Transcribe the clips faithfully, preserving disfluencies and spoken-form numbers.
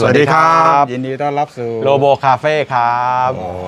วัสดีครับยินดีต้อนรับสู่โลโบคาเฟ่ครับ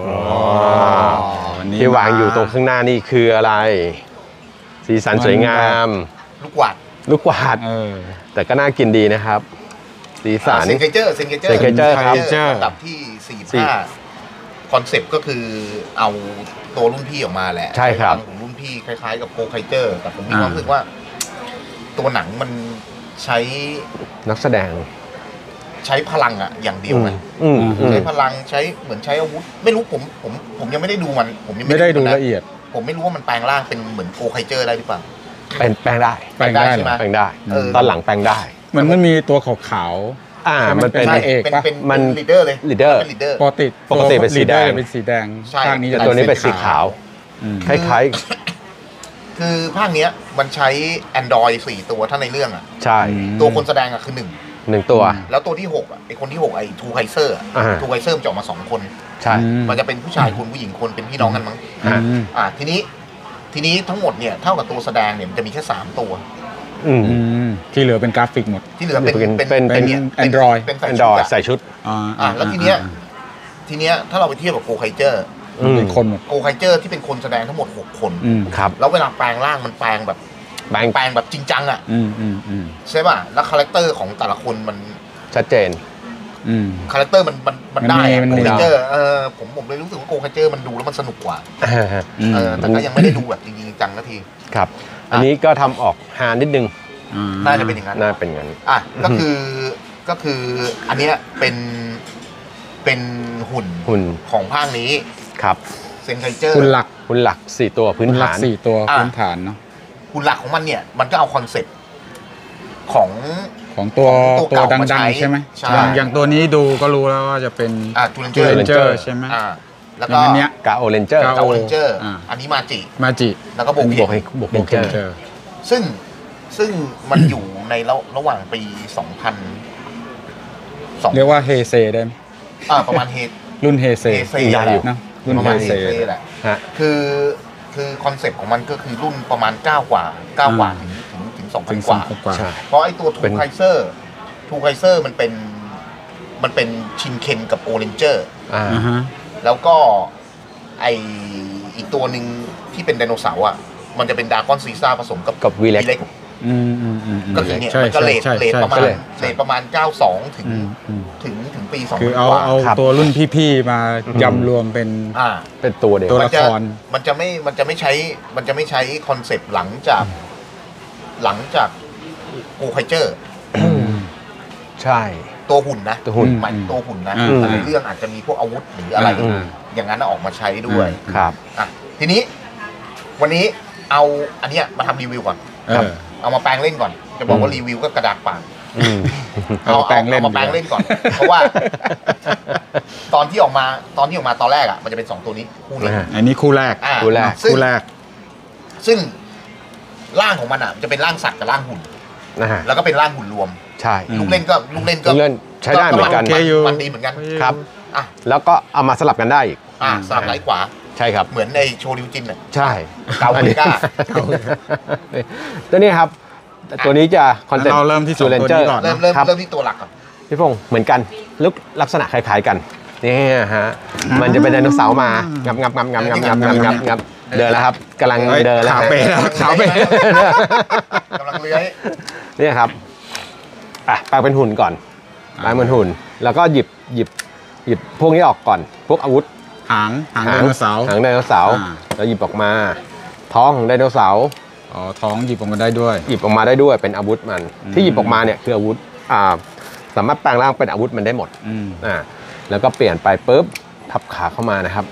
วันนี้ที่วางอยู่ตรงข้างหน้านี่คืออะไรสีสันสวยงามลูกกวาดลูกกวาดแต่ก็น่ากินดีนะครับสีสันเซนเกเจอร์เซนเกเจอร์เซนเกเจอร์ครับระดับที่สี่สิบห้าคอนเซ็ปต์ก็คือเอาตัวรุ่นพี่ออกมาแหละใช่ครับของรุ่นพี่คล้ายๆกับโกไคเจอร์แต่ผมมีความรู้สึกว่าตัวหนังมันใช้นักแสดงใช้พลังอะอย่างเดียวไงใช้พลังใช้เหมือนใช้อาวุธไม่รู้ผมผมผมยังไม่ได้ดูมันผมยังไม่ได้ดูละเอียดผมไม่รู้ว่ามันแปลงร่างเป็นเหมือนโกไคเจอร์ได้หรือเปล่าเป็นแปลงได้แปลงได้ใช่ไหมแปลงได้ตอนหลังแปลงได้เหมือนมันมีตัวขาวอ่ามันเป็นเอกปะมันลีดเดอร์เลยลีดเดอร์ปกติปกติเป็นสีแดงเป็นสีแดงภาคนี้แต่ตัวนี้เป็นสีขาวคล้ายๆคือภาคเนี้ยมันใช้ Android สี่ตัวถ้าในเรื่องอ่ะใช่ตัวคนแสดงอ่ะคือหนึ่งหนึ่งตัวแล้วตัวที่หกอ่ะไอคนที่หกไอทูไคเซอร์ทูไคเซอร์มันจะออกมาสองคนใช่มันจะเป็นผู้ชายคนผู้หญิงคนเป็นพี่น้องกันมั้งอ่าทีนี้ทีนี้ทั้งหมดเนี่ยเท่ากับตัวแสดงเนี่ยมันจะมีแค่สามตัวที่เหลือเป็นกราฟิกหมดที่เหลือเป็นเป็นเป็นเป็น Android เป็น Android ใส่ชุดอ่าแล้วทีเนี้ยทีเนี้ยถ้าเราไปเทียบกับโกไคเจอร์เป็นคนหมดโกไคเจอร์ที่เป็นคนแสดงทั้งหมดหกคนครับแล้วเวลาแปลงร่างมันแปลงแบบแปลงแปลงแบบจริงจังอ่ะใช่ป่ะแล้วคาแรคเตอร์ของแต่ละคนมันชัดเจนคาแรคเตอร์มันมันมันได้โกไคเจอร์เออผมผมเลยรู้สึกว่าโกไคเจอร์มันดูแล้วมันสนุกกว่าเออแต่ก็ยังไม่ได้ดูแบบจริงจังนาทีครับอันนี้ก็ทำออกฮานิดนึงน่าจะเป็นอย่างนั้นน่าเป็นอย่างนั้นอ่ะก็คือก็คืออันเนี้ยเป็นเป็นหุ่นหุ่นของภาคนี้ครับเซนไคเจอร์หุ่นหลักหุ่นหลักสี่ตัวพื้นฐานสี่ตัวพื้นฐานเนาะหุ่นหลักของมันเนี่ยมันก็เอาคอนเซ็ปต์ของของตัวตัวดังๆใช่ไหมอย่างอย่างตัวนี้ดูก็รู้แล้วว่าจะเป็นอ่าจูเลนเจอร์ใช่ไหมอ่าแล้วก็เนี้ยกาโอเรนเจอร์กาโอเรนเจอร์อันนี้มาจิมาจิแล้วก็โบเกนโบเกนเจอร์ซึ่งซึ่งมันอยู่ในระระหว่างปีสองพันเรียกว่าเฮเซได้ไหมอ่าประมาณเฮรุ่นเฮเซเฮเซอยู่นะรุ่นเฮเซแหละคือคือคอนเซ็ปต์ของมันก็คือรุ่นประมาณเก้ากว่าเก้ากว่าถึงถึงถึงสองพันกว่าเพราะไอ้ตัวทูไคเซอร์ทูไคเซอร์มันเป็นมันเป็นชินเคนกับโอเรนเจอร์แล้วก็ไออีกตัวหนึ่งที่เป็นไดโนเสาร์อ่ะมันจะเป็นดากอนซีซ่าผสมกับกับวีเล็กก็คือเนี่ยมันก็เลทเลทประมาณเลทประมาณเก้าสองถึงถึงถึงปีสองพันคือเอาเอาตัวรุ่นพี่ๆมายำรวมเป็นอ่าเป็นตัวเดียวตัวละครมันจะไม่มันจะไม่ใช้มันจะไม่ใช้คอนเซปต์หลังจากหลังจากโกไคเจอร์ใช่ตัวหุ่นนะตัวหุ่นหมายตัวหุ่นนะแต่ในเรื่องอาจจะมีพวกอาวุธหรืออะไรอย่างนั้นออกมาใช้ด้วยครับอ่ะทีนี้วันนี้เอาอันเนี้ยมาทำรีวิวก่อนเอามาแปลงเล่นก่อนจะบอกว่ารีวิวก็กระดากปากเอาแปลงเล่นมาแปลงเล่นก่อนเพราะว่าตอนที่ออกมาตอนที่ออกมาตอนแรกอ่ะมันจะเป็นสองตัวนี้คู่นี้อันนี้คู่แรกคู่แรกคู่แรกซึ่งร่างของมันอ่ะจะเป็นร่างสัตว์กับร่างหุ่นแล้วก็เป็นร่างหุ่นรวมใช่ลูกเล่นก็ลูกเล่นก็ใช้ได้เหมือนกันมันดีเหมือนกันครับอ่ะแล้วก็เอามาสลับกันได้อีกอ่าสลับไหล่ขวาใช่ครับเหมือนในโชริวจินอ่ะใช่เกาเมกาตัวนี้ครับตัวนี้จะคอนเซ็ปต์เราเริ่มที่จูเลนเจอร์เริ่มเริ่มเริ่มที่ตัวหลักก่อนพี่พงศ์เหมือนกันลุกลักษณะคล้ายๆกันนี่ฮะมันจะเป็นไดโนเสาร์มางับงับงับงับงับงับงับงับงับเดินแล้วครับกำลังเดินแล้วขาเป๋แล้วขาเป๋กำลังเลื้อยนี่ครับอ่ะแปลงเป็นหุ่นก่อนแปลงเป็นหุ่นแล้วก็หยิบหยิบหยิบพวกนี้ออกก่อนพวกอาวุธหางหางไดโนเสาร์หางไดโนเสาร์แล้วหยิบออกมาท้องของไดโนเสาร์อ๋อท้องหยิบออกมาได้ด้วยหยิบออกมาได้ด้วยเป็นอาวุธมันที่หยิบออกมาเนี่ยคืออาวุธอ่าสามารถแปลงร่างเป็นอาวุธมันได้หมดอ่าแล้วก็เปลี่ยนไปปุ๊บทับขาเข้ามานะครับ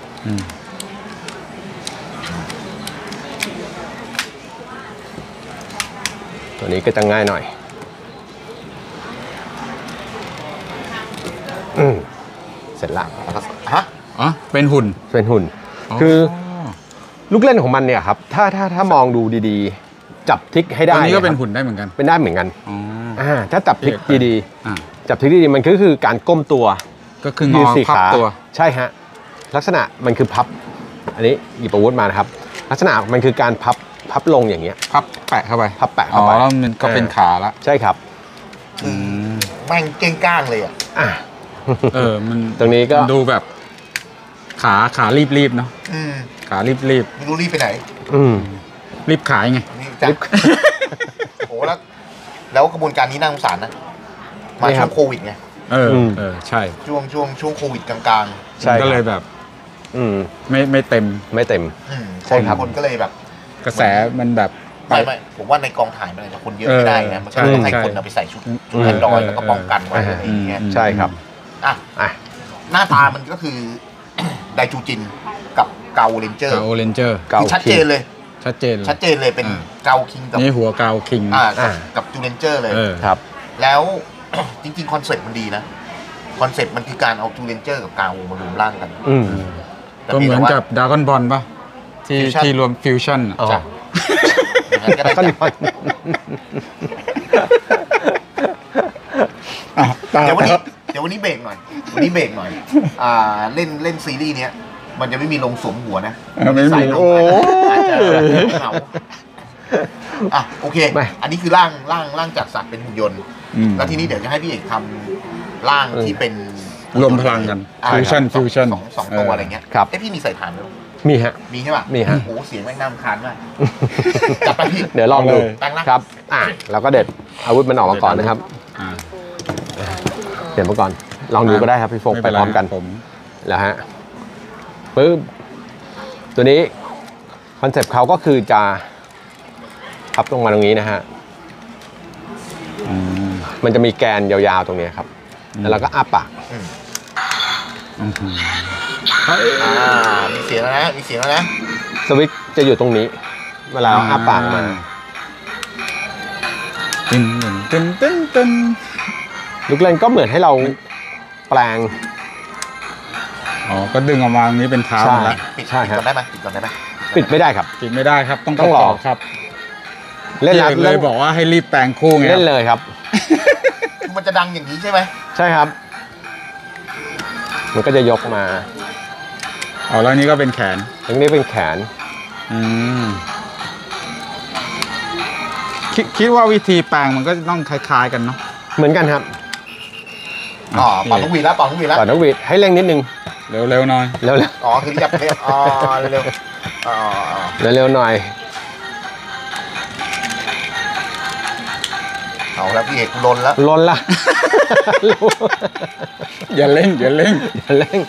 ตัวนี้ก็จะง่ายหน่อยอืมเสร็จละฮะอ๋อเป็นหุ่นเป็นหุ่นคือลูกเล่นของมันเนี่ยครับถ้าถ้าถ้ามองดูดีๆจับทิกให้ได้ตัวนี้ก็เป็นหุ่นได้เหมือนกันเป็นได้เหมือนกันอ๋อถ้าจับทิกดีๆจับทิกดีๆมันก็คือการก้มตัวก็คืองอพับตัวใช่ฮะลักษณะมันคือพับอันนี้หยิบอาวุธมานะครับลักษณะมันคือการพับพับลงอย่างเงี้ยพับแปะเข้าไปพับแปะเข้าไปอ๋อแล้วมันก็เป็นขาละใช่ครับแม่งเก้งก้างเลยอ่ะอ่ะเออมันตรงนี้ก็ดูแบบ ขาขารีบๆเนาะอืมขารีบรีบไม่รู้รีบไปไหนอืมรีบขายไงนี่จัดโอ้แล้วแล้วกระบวนการนี้น่าสงสารนะมานี่ครัช่วบงโควิดไงเอออมเออใช่ช่วงช่วงช่วงโควิดกลางใช่มันก็เลยครับแบบอืมไม่ไม่เต็มไม่เต็มๆอืมใช่ครับคนก็เลยแบบกระแสมันแบบไปไม่ไม่ผมว่าในกองถ่ายมันอาจจะคนเยอะเออไม่ได้นะมันก็เลยต้องให้ใช่คนเอาไปใส่ชุดชุดอืมแอนดรอยเออแล้วก็ป้องกันไว้เออออะไรอย่างเงี้ยอืมใช่ครับอ่ะอ่ะหน้าตามันก็คือ ไดจูจินกับเกาเลนเจอร์เกาเรนเจอร์เกาชัดเจนเลยชัดเจนเลยชัดเจนเลยเป็นอ่าเกาคิงกับนี่หัวเกาคิงอ่าอ่ากับจูเลนเจอร์เลยเออครับแล้ว จริงๆคอนเซ็ปต์มันดีนะคอนเซ็ปต์มันคือการเอาจูเลนเจอร์กับเกามารวมร่างกันอืมแต่ก็เหพียงมือนแต่ว่ากับดากอนบอลป่ะ ที่ Fusion ที่รวมฟิวชั่นอะอ๋อจ้ะอย่างนั้นก็ได้ก็จ้ะนอนอ่ะต่อเดี๋ยววันนี้ต่อเดี๋ยววันนี้เบรกหน่อย วันนี้เบรกหน่อย อ่าเล่นเล่นซีรีส์เนี้ยมันจะไม่มีลงสวมหัวนะเออไม่มีใส่ลงโอ้ไปอาจจะเหงาอ่ะโอเคไม่อันนี้คือร่างร่างร่างจากสัตว์เป็นหุ่นยนต์อืมแล้วทีนี้เดี๋ยวจะให้พี่เอกทำร่างที่เป็นรวมพลังกันอ่า Fusion สอง Fusion สองสองตัวเออออะไรเงี้ยครับเอ้พี่มีใส่ฐานไหมมีฮะมีใช่ป่ะมีฮะโอ้โหเสียงแม่งน่ารำคาญมาก จับไปพี่เดี๋ยวลองดูเอาเลยตั้งนะครับ อ่ะเราก็เด็ดอาวุธมันออกมาก่อนนะครับอ่าเดี๋ยวมาก่อน ลองดูก็ได้ครับพี่โฟกไปเนพร้อมกันผมแล้วฮะปึ๊บตัวนี้คอนเซปต์เขาก็คือจะพับลงมาตรงนี้นะฮะอืมมันจะมีแกนยาวๆตรงนี้ครับ แล้วเราก็อ้าปากอืมอืมอ่ามีเสียงแล้วนะมีเสียงแล้วนะสวิตช์จะอยู่ตรงนี้ เวลาเราอ้าปากมาตึ้นตึ้นตึ้นตึ้นลูกเล่นก็เหมือนให้เราแปลงอ๋อ ก็ดึงออกมาตรงนี้เป็นเท้าใช่แล้วปิดใช่ปิดฮะก่อนได้ไหมปิดก่อนได้ไหมปิดไม่ได้ครับปิดไม่ได้ครับ ต้องต้องรอประกบครับเล่นพี่แล้วเอกเลยบอกว่าให้รีบแปลงคู่ไงเล่นเลยครับมันจะดังอย่างนี้ใช่ไหมใช่ครับ มันก็จะยกมาอ๋อแล้วนี่ก็เป็นแขนตรงนี้เป็นแขนอืมคิดคิดว่าวิธีแปลงมันก็ต้องคล้ายๆกันเนาะเหมือนกันครับอ๋อเป่าลูกหวีดแล้วเป่าลูกหวีดแล้วก่อนน้องวีดให้เร่งนิดนึงเร็วๆหน่อยเร็วอ๋อคือจับเทปอ๋อเร็วๆอ๋ออ๋อๆเร็วๆหน่อยเอาแล้วพี่เอกลนแล้วลนละอย่าเล่นอย่าเล่นอย่าเร่ง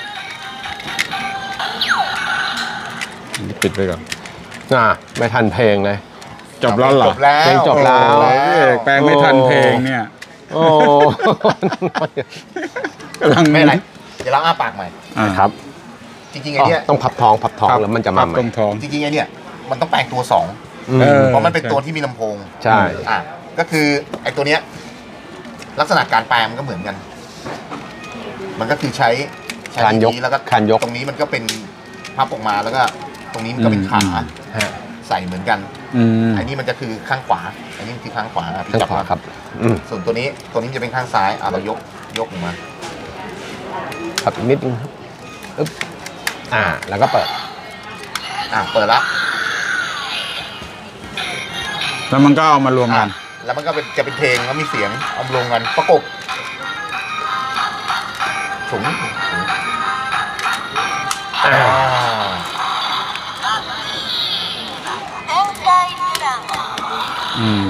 ปิดไปก่อนอ่าไม่ทันเพลงเลยจบแล้วเหรอจบแล้วเพลงจบแล้วโอ้โหพี่เอกแปลงไม่ทันเพลงเนี่ยโอ้กำลังไม่เป็นไรเดี๋ยวเราอ้าปากใหม่อ่าครับจริงๆไอ้เนี่ยต้องพับท้องพับท้องแล้วมันจะมาใหม่ตรงท้องจริงๆไอ้เนี่ยมันต้องแปลงตัวสองอืมเออเพราะมันเป็นตัวที่มีลำโพงใช่อ่ะก็คือไอ้ตัวเนี้ยลักษณะการแปลงมันก็เหมือนกัน มันก็คือใช้ใช้การยกนี้แล้วก็การยกตรงนี้มันก็เป็นพับออกมาแล้วก็ตรงนี้มันก็เป็นขาอืมฮะใส่เหมือนกันอืมอันนี้มันจะคือข้างขวา อันนี้มันคือข้างขวาอ่ะพี่ข้างจับขวามาครับ อืมส่วนตัวนี้ตัวนี้จะเป็นข้างซ้ายอ่ะเรายกยกออกมาครับอีกนิดนึงครับอึ๊บอ่า แล้วก็เปิดอ่ะเปิดละแล้วมันก็เอามารวมกันอ่ะแล้วมันก็เป็นจะเป็นเพลงแล้วมีเสียงเอามาลงกันประกบถุงถุงอ่าอืม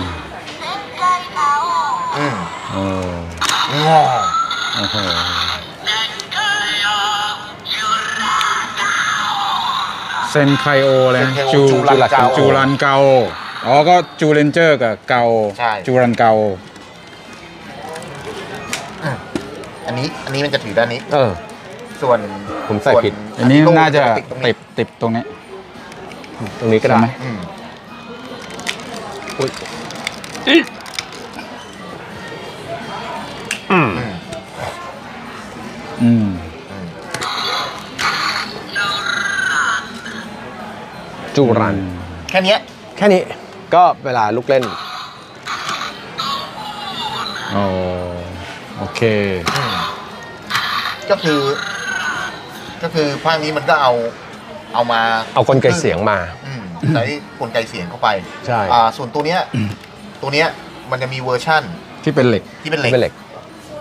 อืมโอ้งอโอ้โหเซนไคโอเลยนะจูจูรันเกาจูรันเกาอ๋อก็จูเลนเจอร์กับเกาใช่จูรันเกาอืมอันนี้อันนี้มันจะถือด้านนี้เออส่วนผมใส่ส่วนผิดอันนี้โล่น่าจะติดตรงตินี้ดติดตรงนี้ตรงนี้ก็ได้ใช่ไหมอืมอุ๊ยอืมอืมอืมอืมจูรันแค่เนี้ยแค่นี้ก็เวลาลูกเล่นโอ้โอเคอืมก็คือ ก็คือภาคนี้มันก็เอาเอามาเอากลไกเสียงมาอืมใช้กลไกเสียงเข้าไปใช่อ่าส่วนตัวเนี้ยตัวเนี้ยมันจะมีเวอร์ชั่นที่เป็นเหล็กที่เป็นเหล็กเป็นเหล็กอ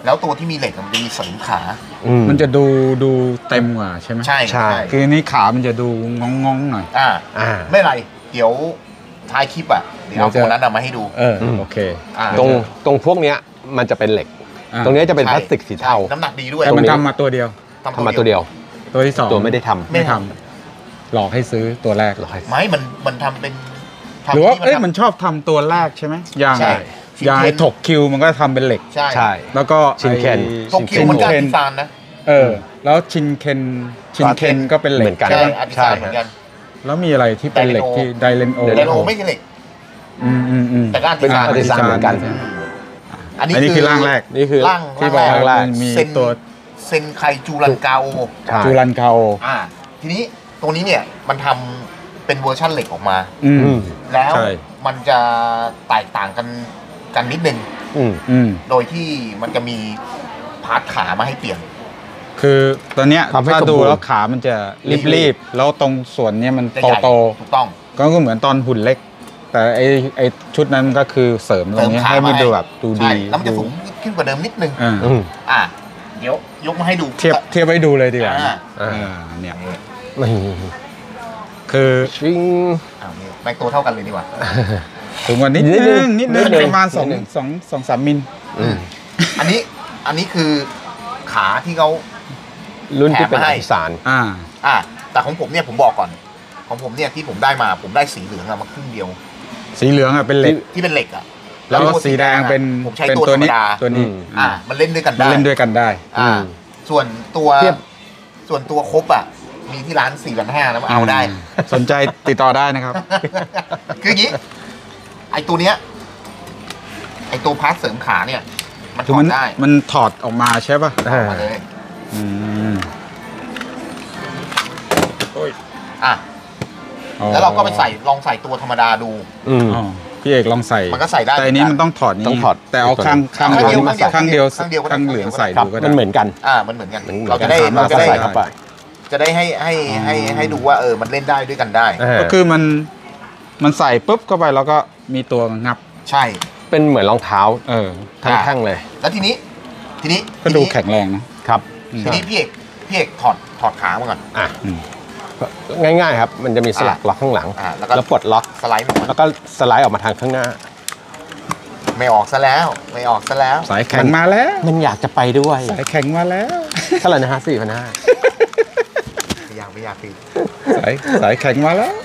แล้วตัวที่มีเหล็กมันจะมีเสริมขาอืมันจะดูดูเต็มกว่าใช่ไหมใช่ใช่คืออันนี้ขามันจะดูงองงๆหน่อยอ่าอ่าไม่เป็นไร เดี๋ยวท้ายคลิปอ่ะเดี๋ยวเอาเดี๋ยวจะตัวนั้นเอามาให้ดูเออมโอเคอ่าตรงตรงพวกเนี้ยมันจะเป็นเหล็กอ่าตรงเนี้ยจะเป็นใช่พลาสติกสีเทาใช่น้ำหนักดีด้วยแต่มันตรงนี้ทำมาตัวเดียวทำมาตัวเดียวตัวที่สองตัวไม่ได้ทำไม่ไม่ทำหลอกให้ซื้อตัวแรกหรอกให้ไม่มันมันทำเป็นทำหรือว่าที่เอ้ยทำมันชอบทำตัวแรกใช่ไหมอย่างใช่อย่างไอ้ถกคิวมันก็ทำเป็นเหล็กใช่ใช่แล้วก็ชินเคนไอ้ทงคิวมันก็อาร์ติซานนะเออ แล้วชินเคนชินเคนก็เป็นเหล็เหมืกอนกันใช่ใช่ไหมอาร์ติใช่ซานเหมือนกันแล้วมีอะไรที่เป็นเหล็กที่ไดเลนโอไดโนไม่ใช่เหล็กอืมอืมอืมแต่ก็อาร์ติเป็นซานอาร์ติซานเหมือนกันอันนี้อันนี้คือร่างแรกนี่คือร่างที่บอกร่างแรว่าก มันมีเซนตัวเซนไคจูรันเกาใช่จูรันคาโออ่าทีนี้ตรงนี้เนี่ยมันทำเป็นเวอร์ชั่นเหล็กออกมาอืมอืมแล้วใช่มันจะแตกต่างกันกันนิดนึงอืมอืมโดยที่มันจะมีพาร์ทขามาให้เปลี่ยนคือตอนเนี้ยทำให้ถ้าสมบูดูรณ์แล้วขามันจะรีบๆแล้วตรงส่วนเนี้ยมันจะโตใหญ่โตถูกต้องๆก็เหมือนตอนหุ่นเล็ก แต่ไอไอชุดนั้นก็คือเสริมตรงนี้เสริมขาให้มันมาให้ดูแบบดูใช่ดีแล้วมันจะสูงขึ้นกว่าเดิมนิดนึงอ่าอืมอ่ะเดี๋ยวยกมาให้ดูเทียบเทียบไว้ดูเลยดีกว่าอ่าอ่าอ่าเนี่ยนี่คือชิงอ่านี่แม็กตัวเท่ากันเลยดีกว่าถึงวันนิดนิดนึนึงงนิดนึงนิดนึงประมาณสองนิดนึงสองสองสามมิลอืมอันนี้อันนี้คือขาที่เขารุ่นที่เป็นแถมมาให้อาร์ติซานอ่าอ่ะแต่ของผมเนี่ยผมบอกก่อน ของผมเนี่ยที่ผมได้มาผมได้สีเหลืองอะมาครึ่งเดียวสีเหลืองอ่ะเป็นเหล็กที่เป็นเหล็กอะแล้วตัวสีแดงเป็นผมใช้เป็นตัวตัธวรรมนี้ดาตัวนี้อ่ะมันเล่นด้วยกันมันได้เล่นด้วยกันได้อ่าอืมส่วนตัวเทียบส่วนตัวครบอ่ะมีที่ร้านสี่พันห้านะมาเอาได้สนใจติดต่อได้นะครับคืออย่างนี้ ไอตัวเนี้ยไอตัวพาร์ทเสริมขาเนี่ย มันถคืออมัดนได้มันถอดออกมาใช่ป่ะถอดมาเลยอืมอ่ะอ๋อแล้วเราก็ไปใส่ลองใส่ตัวธรรมดาดูอืมอ๋อพี่เอกลองใส่มันก็ใส่ได้แต่อันนี้มันต้องถอดนี้ต้องถอดแต่เอาข้างข้างข้างเดียวข้างเดียวข้างเดียวก็ได้ข้างเหลืองใส่ครับดูก็ได้มันเหมือนกันอ่ามันเหมือนกันหมือนเราจะได้กันเราจะได้ใส่เข้าไปจะได้ให้ให้ให้ให้ดูว่าเออมันเล่นได้ด้วยกันได้อ่าก็คือมันมันใส่ปุ๊บเข้าไปแล้วก็มีตัวงับใช่เป็นเหมือนรองเท้าเออทั้งแท่งเลยแล้วทีนี้ ทีนี้ก็ดูทีนี้แข็งแรงนะครับ อืมทีนี้พี่เอกพี่เอกถอดถอดขามาก่อนอ่ะอืมง่ายๆครับ มันจะมีสลักล็อกข้างหลังอ่าแล้วก็แล้วปลดล็อกสไลด์ลงมาแล้วก็สไลด์ออกมาทางข้างหน้าไม่ออกซะแล้ว ไม่ออกซะแล้วสายแข็งมาแล้วมันอยากจะไปด้วยสายแข็งมาแล้วเท่าไหร่นะฮะสี่พันห้าไม่อยากไม่อยากพี่สายสายแข็งมาแล้ว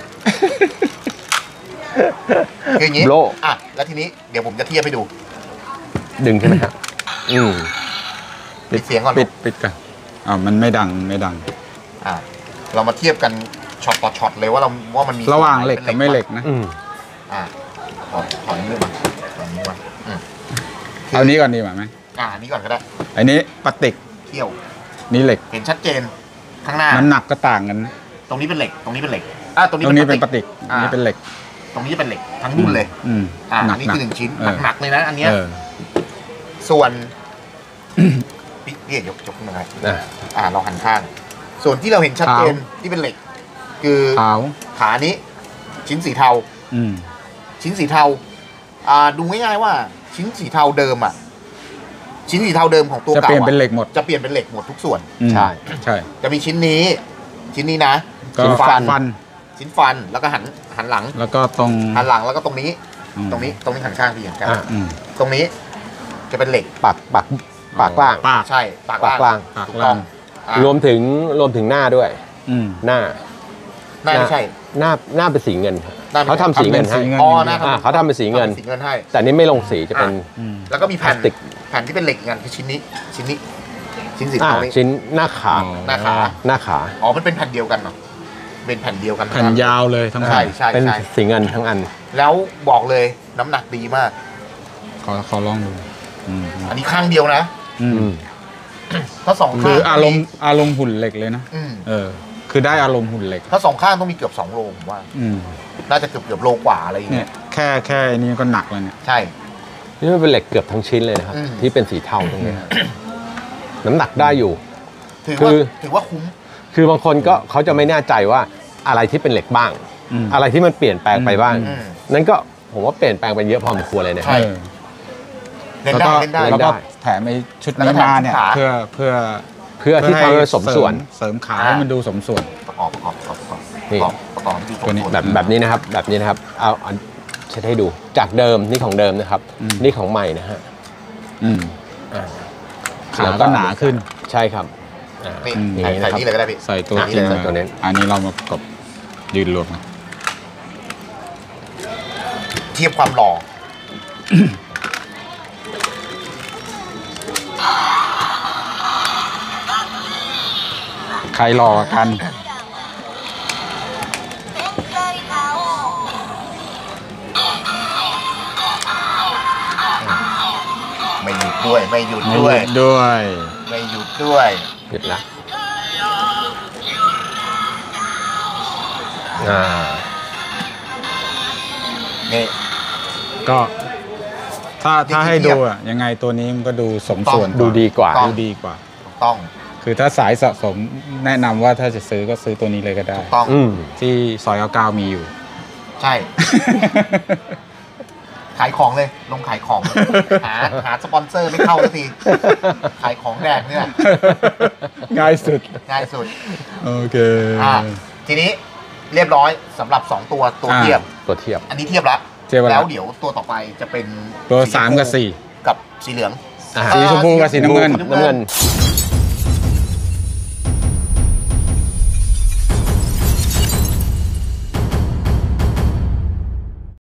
คืออย่างนี้โลอ่ะแล้วทีนี้เดี๋ยวผมจะเทียบให้ดูดึงใช่ไหมครับอืมปิดเสียงก่อนปิดปิดกันอ่ามันไม่ดังไม่ดังอ่ะเรามาเทียบกันช็อตต่อช็อตเลยว่าเราว่ามันมีระหว่างเหล็กกับไม่เหล็กนะอืมอ่ะถอดถอดนี้มาถอดนี้มาอืมเอานี้ก่อนดีกว่าไหมอ่ะอันนี้ก่อนก็ได้อันนี้พลาสติกเที่ยวนี่เหล็กเห็นชัดเจนข้างหน้าน้ำหนักก็ต่างกันนะตรงนี้เป็นเหล็ก ตรงนี้เป็นเหล็กอ่ะตรงนี้ตรงนี้เป็นพพลาลาสสติติกกอันนี้เป็นเหล็กตรงนี้เป็นเหล็กทั้งรุ่นเลยอืมอ่ะหนัอักนนี้หนักคือหนึ่งชิ้นเออหนักๆเลยนะอันเนี้ยเออส่วนพี่พี่เอกยกยกขึ้นมาหน่อยอ่ะอ่าเราหันข้าง ส่วนที่เราเห็นชัดเจนที่เป็นเหล็ก คือขาวขานี้ ชิ้นสีเทาอืมชิ้นสีเทาอ่าดูง่ายๆว่า ชิ้นสีเทาเดิมอ่ะชิ้นสีเทาเดิมของตัวจะเก่าเปลี่ยนเป็นอะเหล็กหมดจะเปลี่ยนเป็นเหล็กหมดทุกส่วนอืมใช่ใช่จะมีชิ้นนี้ ชิ้นนี้นะก็ชิ้นฟันฟันชิ้นฟันแล้วก็หันหันหลังแล้วก็ตรงหันหลังแล้วก็ตรงนี้อืมตรงนี้ตรงนี้หันข้างพี่หันข้างอ่ะอืมตรงนี้ จะเป็นเหล็กปากปากปากล่างปากใช่ปากปากล่างปากถูกต้องล่างอ่ะรวมถึงรวมถึงหน้าด้วยอืมหน้าหน้าไม่ใช่หน้าหน้าเป็นสีเงินหน้าไม่เขาทำสีเงินให้ทำเป็นสีเงินอ๋อหน้าอ่าเขาทำเป็นสีเงินทำสีเงินให้แต่นี่ไม่ลงสีจะเป็นอืมแล้วก็มีแผ่นพลาสติกแผ่นที่เป็นเหล็กอีกอันคือชิ้นนี้ ชิ้นนี้ ชิ้นสีอ่าเทานี้ชิ้นหน้าขาอ๋อหน้าขาหน้าขาอ๋อมันเป็นแผ่นเดียวกันเหรอเป็นแผ่นเดียวกันแผ่นยาวเลยทั้งใช่แผ่นใช่เป็นใช่สีเงินทั้งอันแล้วบอกเลยน้ำหนักดีมากขอขอลองดูอืมอันนี้ข้างเดียวนะอืมอืมถ้าสองข้างคืออารมณ์อารมณ์หุ่นเหล็กเลยนะอืมเออ คือได้อารมณ์หุ่นเหล็กถ้าสองข้างต้องมีเกือบสองโลผมว่าอืมน่าจะเกือบเกือบโลกว่าอะไรอย่างเนี่เงี้ยยแค่แค่อันนี้ก็หนักแล้วเนี่ยใช่นี่มันเป็นเหล็กเกือบทั้งชิ้นเลยนะครับอืมที่เป็นสีเทาตรงเนี้ยน้ำหนักได้อยู่ถือคืว่าอถือว่าคุ้มคือบางคนก็เขาจะไม่แน่ใจว่าอะไรที่เป็นเหล็กบ้างอืมอะไรที่มันเปลี่ยนแปลงไปบ้างอืมนั่นก็ผมว่าเปลี่ยนแปลงไปเยอะพอสมควรเลยนะใช่เออเล่นแล้วได้ก็เล่นได้เล่แล้วนได้ก็แถมไอ้ชุดนี้มาเนี่ยเพื่อเพื่อเพื่อที่ทำให้สมส่วนเสริมขาให้มันดูสมส่วนประกอบประกอบประกอบประกอบนี่ประกอบที่ตัวนี้แบบแบบนี้นะครับแบบนี้นะครับเอาเอาเช็ดให้ดูจากเดิมนี่ของเดิมนะครับอืมนี่ของใหม่นะฮะอืมอ่าขาก็หนาขึ้นใช่ครับอ่านี่อืมใส่ใส่นี่เลยก็ได้พี่ใส่ตัวอ่ะจริงใส่ตัวนี้อันนี้เรามาประกบยืนรวมกันเทียบความหล่อใครหล่อกว่ากันไม่หยุดด้วย ไม่หยุดไม่ด้วยหยุดด้วยไม่หยุดด้วยหยุดละอ่านี่ก็ ถ้าถ้าให้ดูอ่ะยังไงตัวนี้มันก็ดูสมส่วนดูดีกว่าดูดีกว่าถูกต้องคือถ้าสายสะสมแนะนำว่าถ้าจะซื้อก็ซื้อตัวนี้เลยก็ได้ถูกต้องอืมที่ซอยเก้ามีอยู่ใช่ ขายของเลย ลงขายของ หาหาสปอนเซอร์ไม่เข้าสักที ขายของแดกเนี่ยง่ายสุดง่ายสุดโอเคอ่ะทีนี้เรียบร้อยสำหรับสองตัวตัวอ่าเทียบตัวเทียบอันนี้เทียบละเทียบแล้วแล้วเดี๋ยวตัวต่อไปจะเป็นตัวชสามกับสี่กับสีเหลืองอ่าสีชมพูกับสีน้ำเงินน้ำเงิน